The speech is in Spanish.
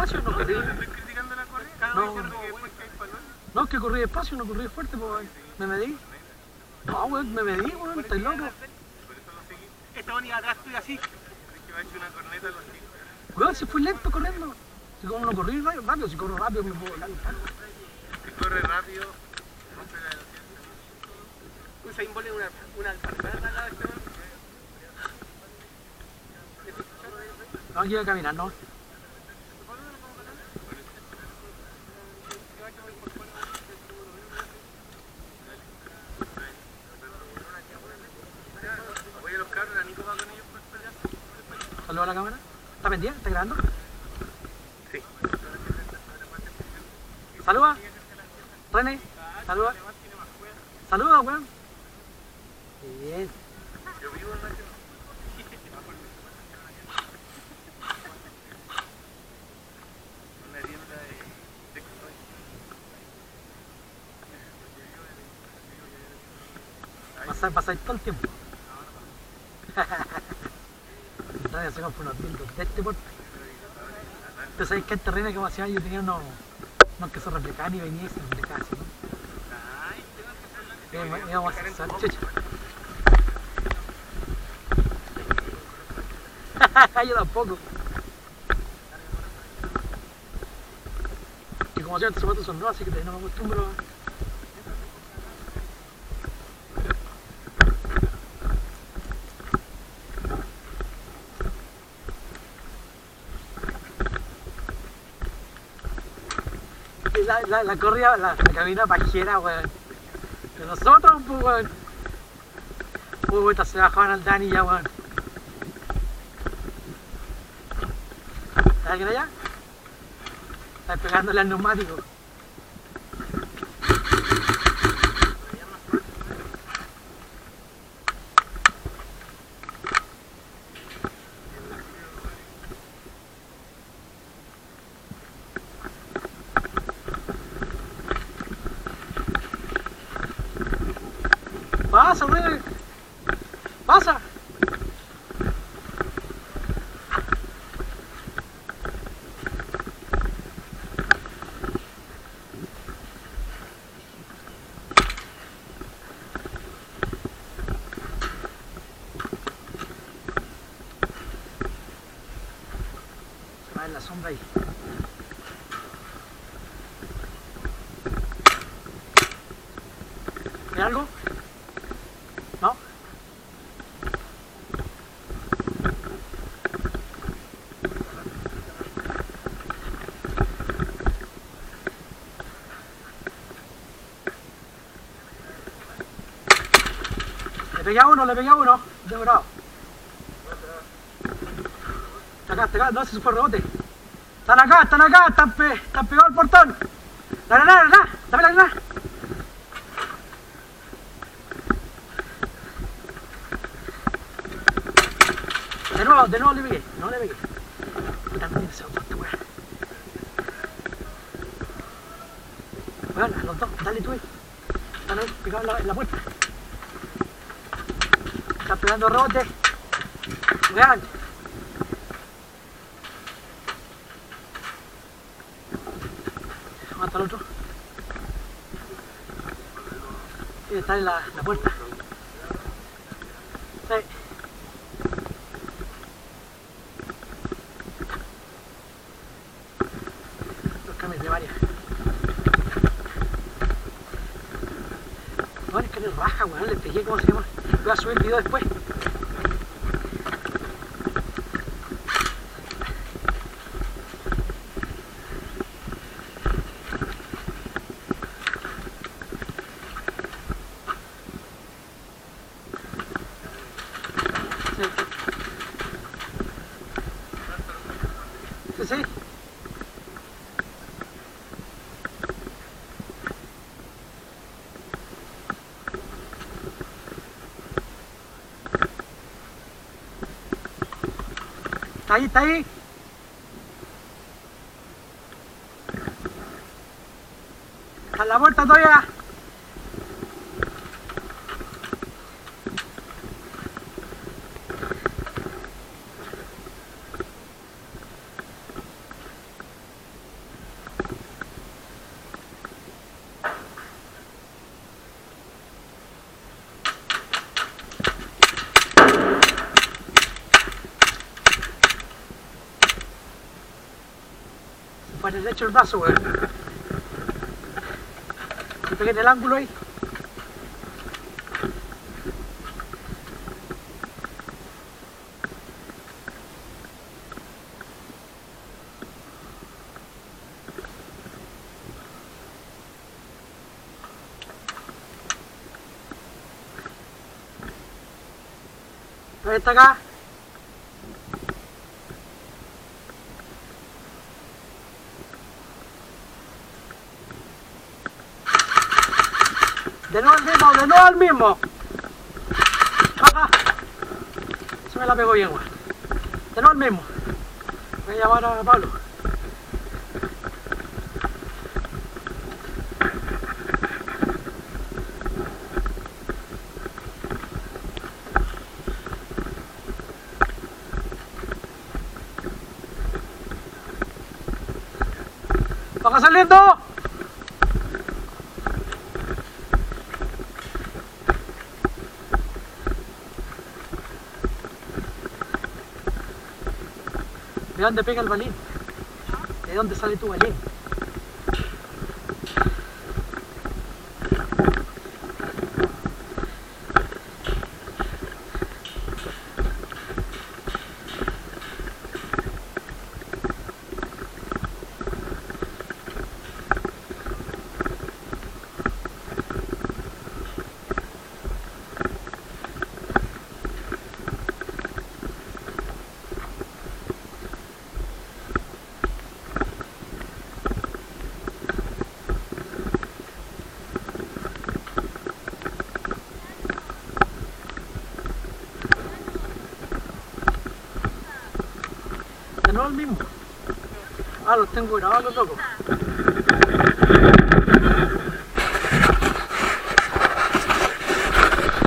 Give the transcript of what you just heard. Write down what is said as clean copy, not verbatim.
despacio, no corrí. ¿Estoy criticando la corrida? No. Diciendo que después que hay palón. No, es que corrí despacio, no corrí fuerte, pues, me medí. No, weón, me medí, weón, estoy loco. Por eso lo seguí. Esta bonita atrás tuya así. Es que me ha hecho una corneta a los chicos. Weón, si fui lento corriendo. Si como no corrí rápido, si corro rápido me puedo dar un palo. Si corre rápido, rompe la velocidad. Usain Bolt es una alpargata acá, este man. No, yo iba a caminar, no. Voy a los carros, la Nico va con ellos por pelear. Saluda a la cámara. ¿Está pendiente? ¿Está grabando? Sí. Saluda. René, saluda. Saluda, weón. Bien. Yo vivo en la ciudad. Una tienda de sexo. Pasáis todo el tiempo. Nadie se compra unos dildos de este porte. Pero sabéis que en terreno que hacía yo tenía unos que se replicaban y venían y se replicaban así, ¿no? Íbamos a hacer chucha. Yo tampoco. Y como siempre, estos zapatos son nuevos, así que no me acostumbro. La corrida, la cabina pajera, weón. De nosotros, pues, weón. Puta, se bajaban al Dani ya, weón. ¿Está alguien allá? Está pegándole al neumático. Pasa, weón. Pasa. Se va en la sombra ahí. ¿Ve algo? ¿No? Le pegué a uno, de bravo. Acá, no, se fue rebote. Están acá, están pegados al portón. La granada, dame la granada. De nuevo le pegué, no le pegué. Y también se auto, weón. Weón, a los dos, dale tú ahí. Están ahí, pegados en la puerta. Están pegando rebote. Weón. Mata al otro. Y está en la puerta. Sí. De varias. No, es que le raja, weón, le pegué, ¿cómo se llama? Voy a subir el video después. Sí. Sí. Está ahí. A la vuelta todavía. para derecho el brazo, weón. Y pegué en el ángulo ahí. Ahí está acá. De nuevo al mismo. Ajá. Se me la pegó bien, weón. De nuevo al mismo. Voy a llamar a Pablo. ¡Baja saliendo! ¿De dónde pega el balín? ¿De dónde sale tu balín? De nuevo el mismo. Ah, los tengo grabados, loco.